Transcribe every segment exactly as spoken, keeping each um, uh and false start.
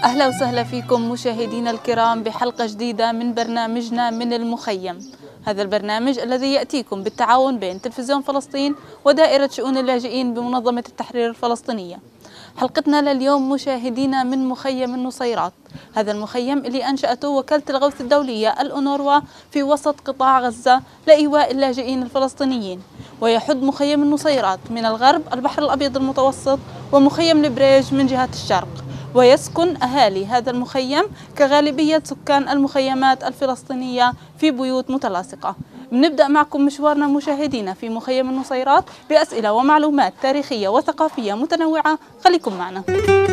أهلا وسهلا فيكم مشاهدينا الكرام بحلقة جديدة من برنامجنا من المخيم. هذا البرنامج الذي يأتيكم بالتعاون بين تلفزيون فلسطين ودائرة شؤون اللاجئين بمنظمة التحرير الفلسطينية. حلقتنا لليوم مشاهدينا من مخيم النصيرات، هذا المخيم اللي أنشأته وكالة الغوث الدولية الأونروا في وسط قطاع غزة لإيواء اللاجئين الفلسطينيين، ويحد مخيم النصيرات من الغرب البحر الأبيض المتوسط ومخيم البريج من جهة الشرق، ويسكن أهالي هذا المخيم كغالبية سكان المخيمات الفلسطينية في بيوت متلاصقة. بنبدأ معكم مشوارنا مشاهدينا في مخيم النصيرات بأسئلة ومعلومات تاريخية وثقافية متنوعة، خليكم معنا.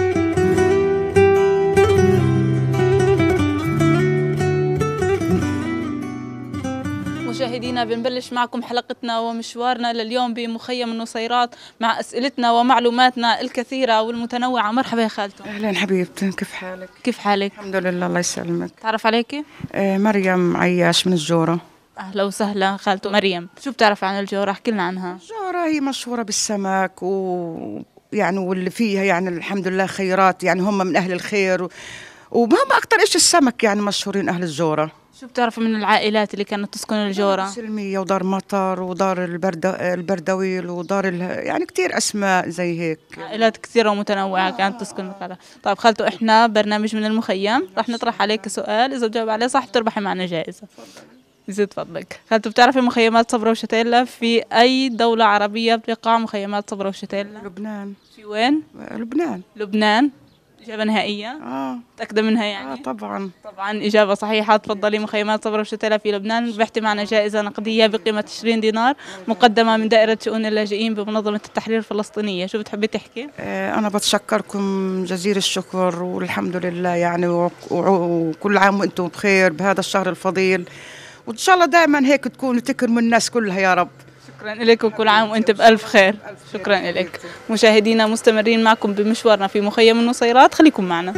مشاهدينا بنبلش معكم حلقتنا ومشوارنا لليوم بمخيم النصيرات مع أسئلتنا ومعلوماتنا الكثيرة والمتنوعة. مرحبا يا خالته. أهلا حبيبتي، كيف حالك؟ كيف حالك؟ الحمد لله، الله يسلمك. تعرف عليكي؟ آه مريم عياش من الجورة. أهلا وسهلا خالته مريم. شو بتعرف عن الجورة؟ احكي لنا عنها. الجورة هي مشهورة بالسمك و يعني واللي فيها يعني الحمد لله خيرات، يعني هم من أهل الخير و... وهم أكتر إيش السمك، يعني مشهورين أهل الجورة. شو بتعرف من العائلات اللي كانت تسكن الجورة؟ سلمية ودار مطر ودار البرد... البردويل ودار ال... يعني كتير أسماء زي هيك، عائلات كثيرة ومتنوعة كانت تسكن القلعة. طيب خالته، إحنا برنامج من المخيم رح نطرح عليك سؤال، إذا بجاوب عليه صح بتربحي معنا جائزة. يزيد فضلك. خالته، بتعرفي مخيمات صبرا وشتيلة في أي دولة عربية بتقع مخيمات صبرا وشتيلة؟ لبنان. في وين؟ لبنان. لبنان؟ إجابة نهائية؟ آه متأكدة منها يعني؟ آه طبعا. طبعا إجابة صحيحة. تفضلي. مخيمات صبرا وشتيلة في لبنان. ربحتي معنا جائزة نقدية بقيمة عشرين دينار مقدمة من دائرة شؤون اللاجئين بمنظمة التحرير الفلسطينية. شو بتحبي تحكي؟ آه أنا بتشكركم جزيل الشكر والحمد لله يعني، وكل عام وأنتم بخير بهذا الشهر الفضيل، وإن شاء الله دائما هيك تكونوا تكرموا الناس كلها يا رب. شكرا لك وكل عام وانت بألف خير. شكرا لك. مشاهدينا مستمرين معكم بمشوارنا في مخيم النصيرات، خليكم معنا.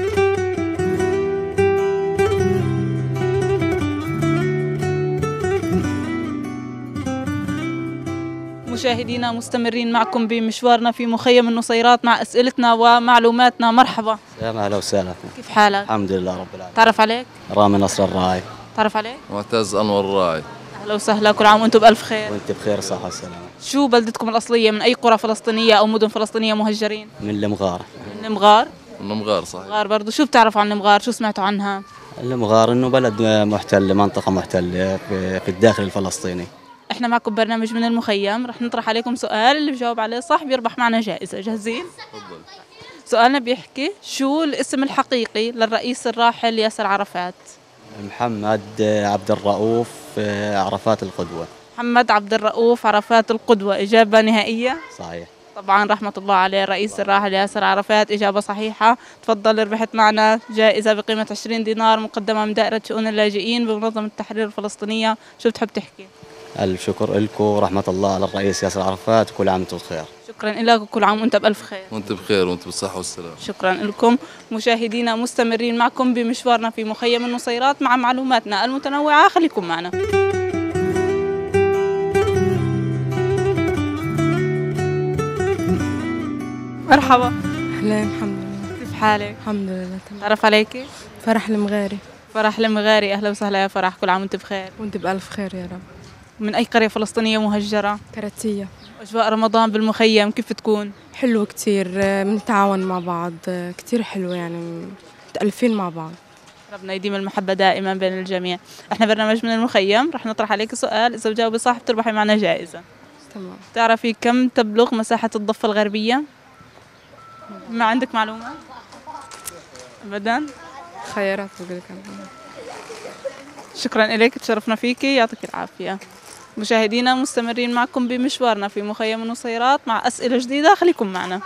مشاهدينا مستمرين معكم بمشوارنا في مخيم النصيرات مع أسئلتنا ومعلوماتنا. مرحبا. يا اهلا وسهلا. كيف حالك؟ الحمد لله رب العالمين. تعرف عليك؟ رامي نصر الراعي. تعرف عليك؟ معتز أنور الراعي. أهلا وسهلا، كل عام وانتم بألف خير. وانت بخير صحة وسلامة. شو بلدتكم الأصلية؟ من أي قرى فلسطينية أو مدن فلسطينية مهجرين؟ من المغار. من المغار؟ من المغار صحيح. المغار برضو. شو بتعرفوا عن المغار؟ شو سمعتوا عنها؟ المغار انه بلد محتل، منطقة محتلة في الداخل الفلسطيني. احنا معكم برنامج من المخيم، رح نطرح عليكم سؤال، اللي بجاوب عليه صح بيربح معنا جائزة. جاهزين؟ تفضل. سؤالنا بيحكي: شو الاسم الحقيقي للرئيس الراحل ياسر عرفات؟ محمد عبد الرؤوف عرفات القدوة. محمد عبد الرؤوف عرفات القدوة. إجابة نهائية؟ صحيح. طبعا رحمة الله عليه الرئيس الراحل ياسر عرفات. إجابة صحيحة. تفضل، ربحت معنا جائزة بقيمة عشرين دينار مقدمة من دائرة شؤون اللاجئين بمنظمة التحرير الفلسطينية. شو بتحب تحكي؟ ألف شكر لكم ورحمة الله على الرئيس ياسر عرفات، وكل عام وانتم بخير. شكرا لك وكل عام وانت بألف خير. وانت بخير وانت بالصحة والسلامة. شكرا لكم. مشاهدينا مستمرين معكم بمشوارنا في مخيم النصيرات مع معلوماتنا المتنوعة، خليكم معنا. مرحبا. أهلا. الحمد لله. كيف حالك؟ الحمد لله تمام. تعرف عليكي؟ فرح المغاري. فرح المغاري. أهلا وسهلا يا فرح، كل عام وانت بخير. وانت بألف خير يا رب. من أي قرية فلسطينية مهجرة؟ كراتية. أجواء رمضان بالمخيم كيف تكون؟ حلو كتير، بنتعاون مع بعض كتير حلو، يعني متألفين مع بعض. ربنا يديم المحبة دائما بين الجميع. احنا برنامج من المخيم، رح نطرح عليك سؤال، إذا بجاوبي صح بتربحي معنا جائزة. تمام. تعرفي كم تبلغ مساحة الضفة الغربية؟ ما عندك معلومة؟ أبدا؟ خيارات بقول لك. شكرا لك، تشرفنا فيكي، يعطيك العافية. مشاهدينا مستمرين معكم بمشوارنا في مخيم النصيرات مع أسئلة جديدة، خليكم معنا.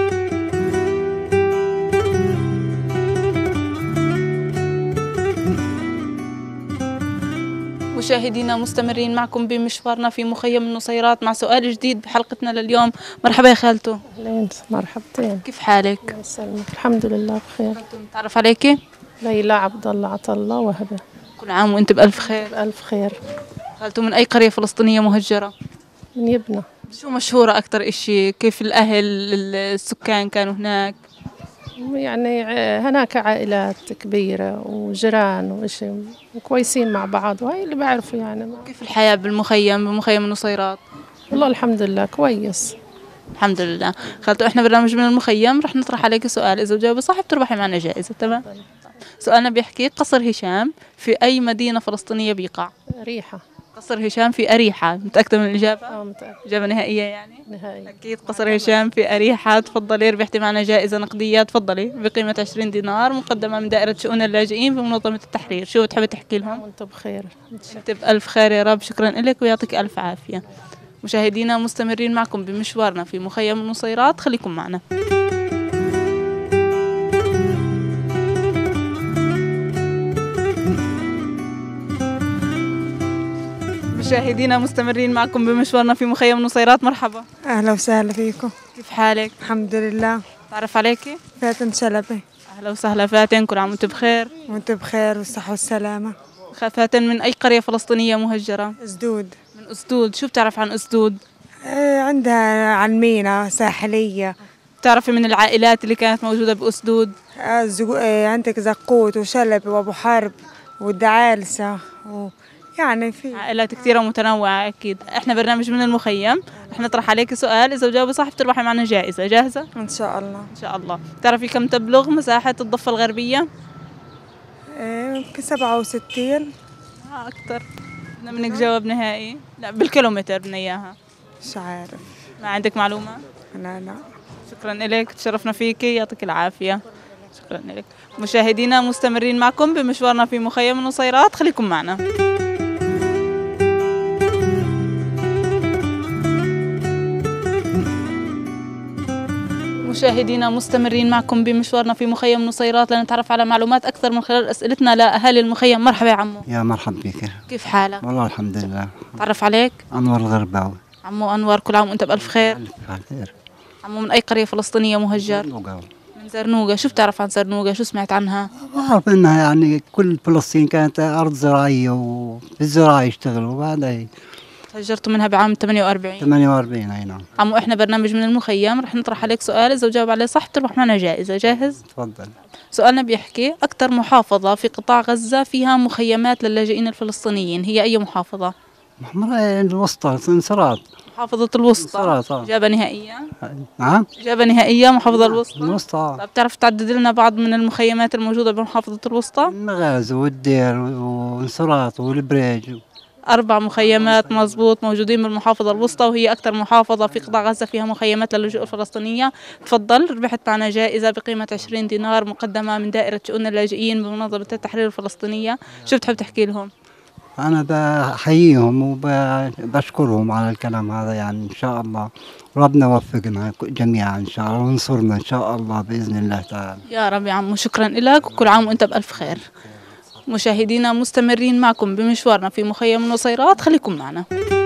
مشاهدينا مستمرين معكم بمشوارنا في مخيم النصيرات مع سؤال جديد بحلقتنا لليوم. مرحبا يا خالته. أهلين. مرحبتين. كيف حالك؟ الله يسلمك. الحمد لله بخير. تعرف عليكي؟ ليلى عبد الله عطله وهبه. كل عام وانت بألف خير. بألف خير. خالته من أي قرية فلسطينية مهجرة؟ من يبنى. شو مشهورة أكتر إشي؟ كيف الأهل السكان كانوا هناك؟ يعني ع- هناك عائلات كبيرة وجيران وإشي وكويسين مع بعض، وهي اللي بعرفه يعني. كيف الحياة بالمخيم بمخيم النصيرات؟ والله الحمد لله كويس. الحمد لله. خالته احنا برنامج من المخيم رح نطرح عليك سؤال، اذا بجاوبي صح بتربحي معنا جائزة. تمام؟ سؤالنا بيحكي قصر هشام في اي مدينة فلسطينية بيقع؟ ريحة. قصر هشام في أريحة. متأكدة من الإجابة؟ اه متأكد. إجابة نهائية يعني؟ نهائي. أكيد قصر هشام في أريحة. تفضلي ربحتي معنا جائزة نقدية، تفضلي بقيمة عشرين دينار مقدمة من دائرة شؤون اللاجئين بمنظمة التحرير. شو بتحبي تحكي لهم؟ وانتم بخير. انت بألف خير يا رب. شكرا لك ويعطيك ألف عافية. مشاهدينا مستمرين معكم بمشوارنا في مخيم النصيرات، خليكم معنا. مشاهدينا مستمرين معكم بمشوارنا في مخيم النصيرات. مرحبا. أهلا وسهلا فيكم. كيف حالك؟ الحمد لله. تعرف عليكي؟ فاتن شلبي. أهلا وسهلا فاتن، كل عام وانت بخير. وانت بخير والصحة والسلامة. فاتن من أي قرية فلسطينية مهجرة؟ أسدود. من أسدود. شو بتعرف عن أسدود؟ آه عندها عن مينا ساحلية. بتعرفي من العائلات اللي كانت موجودة بأسدود؟ آه زقو... آه عندك زقوت وشلبي وأبو حرب والدعالسة و... يعني في عائلات كثيرة متنوعة. أكيد. إحنا برنامج من المخيم، رح نطرح عليك سؤال، إذا بجاوبي صح بتربحي معنا جائزة. جاهزة؟ إن شاء الله. إن شاء الله. بتعرفي كم تبلغ مساحة الضفة الغربية؟ آه يمكن سبعة وستين. آه أكثر. بدنا منك جواب نهائي؟ لا بالكيلومتر بدنا إياها. مش عارف. ما عندك معلومة؟ لا لا. شكرا لك، تشرفنا فيكي، يعطيك العافية. شكرا لك. مشاهدينا مستمرين معكم بمشوارنا في مخيم النصيرات، خليكم معنا. مشاهدينا مستمرين معكم بمشوارنا في مخيم نصيرات لنتعرف على معلومات أكثر من خلال أسئلتنا لأهالي المخيم. مرحبا يا عمو. يا مرحبا بك. كيف حالك؟ والله الحمد لله. تعرف عليك؟ أنور الغرباوي. عمو أنور، كل عام وأنت بألف خير. ألف خير. عمو من أي قرية فلسطينية مهجر؟ زرنوقة. من زرنوقة. شو بتعرف عن زرنوقة؟ شو سمعت عنها؟ بعرف إنها يعني كل فلسطين كانت أرض زراعية وبالزراعة يشتغلوا، وبعدها تهجرتوا منها بعام ثمانية وأربعين. ثمانية وأربعين. أي نعم. عمو إحنا برنامج من المخيم، رح نطرح عليك سؤال، إذا جاوب عليه صح بتربح معنا جائزة. جاهز؟ تفضل. سؤالنا بيحكي أكثر محافظة في قطاع غزة فيها مخيمات للاجئين الفلسطينيين هي أي محافظة؟ محمرة الوسطى انصراط. محافظة الوسطى. انصراط. إجابة نهائية؟ نعم. إجابة نهائية محافظة الوسطى. الوسطى. طب بتعرف تعدد لنا بعض من المخيمات الموجودة بمحافظة الوسطى؟ المغازي والدير وانصراط والبريج. أربع مخيمات مزبوط موجودين بالمحافظة الوسطى، وهي أكثر محافظة في قطاع غزة فيها مخيمات للجوء الفلسطينية. تفضل ربحت معنا جائزة بقيمة عشرين دينار مقدمة من دائرة شؤون اللاجئين بمنظمة التحرير الفلسطينية. شو بتحب تحكي لهم؟ أنا بحييهم وبشكرهم على الكلام هذا، يعني إن شاء الله ربنا يوفقنا جميعا إن شاء الله ونصرنا إن شاء الله بإذن الله تعالى. يا رب يا عمو. شكرا لك وكل عام وأنت بألف خير. مشاهدينا مستمرين معكم بمشوارنا في مخيم النصيرات، خليكم معنا.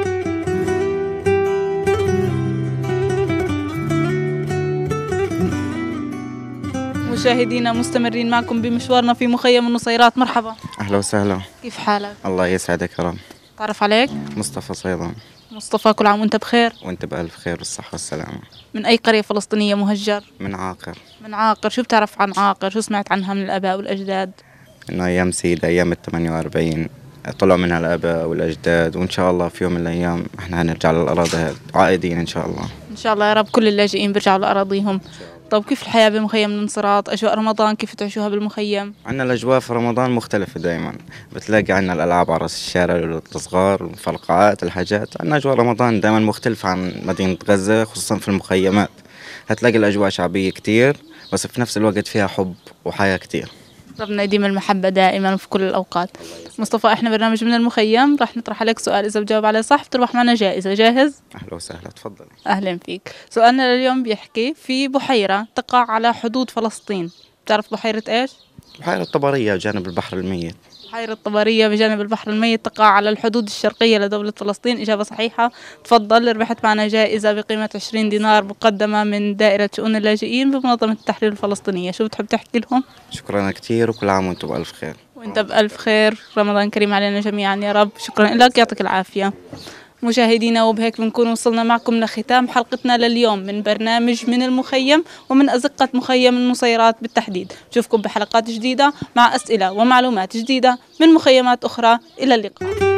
مشاهدينا مستمرين معكم بمشوارنا في مخيم النصيرات. مرحبا. أهلا وسهلا. كيف حالك؟ الله يسعدك يا رب. تعرف عليك؟ مصطفى صيدان. مصطفى، كل عام وأنت بخير. وأنت بألف خير والصحة والسلامة. من أي قرية فلسطينية مهجر؟ من عاقر. من عاقر. شو بتعرف عن عاقر؟ شو سمعت عنها من الآباء والأجداد؟ إنه أيام سيدة، أيام الثمانية وأربعين طلعوا منها الآباء والأجداد، وإن شاء الله في يوم من الأيام إحنا هنرجع للأراضي عائدين إن شاء الله. إن شاء الله يا رب. كل اللاجئين بيرجعوا لأراضيهم. طب كيف الحياة بمخيم الانصراط؟ أجواء رمضان كيف تعيشوها بالمخيم؟ عنا الأجواء في رمضان مختلفة دايما، بتلاقي عنا الألعاب على رأس الشارع للصغار والفرقعات الحاجات. عنا أجواء رمضان دايما مختلفة عن مدينة غزة، خصوصا في المخيمات هتلاقي الأجواء شعبية كتير، بس في نفس الوقت فيها حب وحياة كتير. ربنا يديم المحبة دائما في كل الأوقات. مصطفى، إحنا برنامج من المخيم، راح نطرح عليك سؤال، إذا بجاوب عليه صح بتربح معنا جائزة. جاهز؟ أهلا وسهلا. تفضل. أهلا فيك. سؤالنا لليوم بيحكي في بحيرة تقع على حدود فلسطين، بتعرف بحيرة إيش؟ بحيرة طبرية جانب البحر الميت. بحيرة طبرية بجانب البحر الميت، تقع على الحدود الشرقية لدولة فلسطين. إجابة صحيحة. تفضل ربحت معنا جائزة بقيمة عشرين دينار مقدمة من دائرة شؤون اللاجئين بمنظمة التحرير الفلسطينية. شو بتحب تحكي لهم؟ شكرا كتير وكل عام وانتم بألف خير. وانت بألف خير. رمضان كريم علينا جميعا يا رب. شكرا لك، يعطيك العافية. مشاهدينا وبهيك بنكون وصلنا معكم لختام حلقتنا لليوم من برنامج من المخيم ومن أزقة مخيم النصيرات بالتحديد. نشوفكم بحلقات جديدة مع أسئلة ومعلومات جديدة من مخيمات أخرى. إلى اللقاء.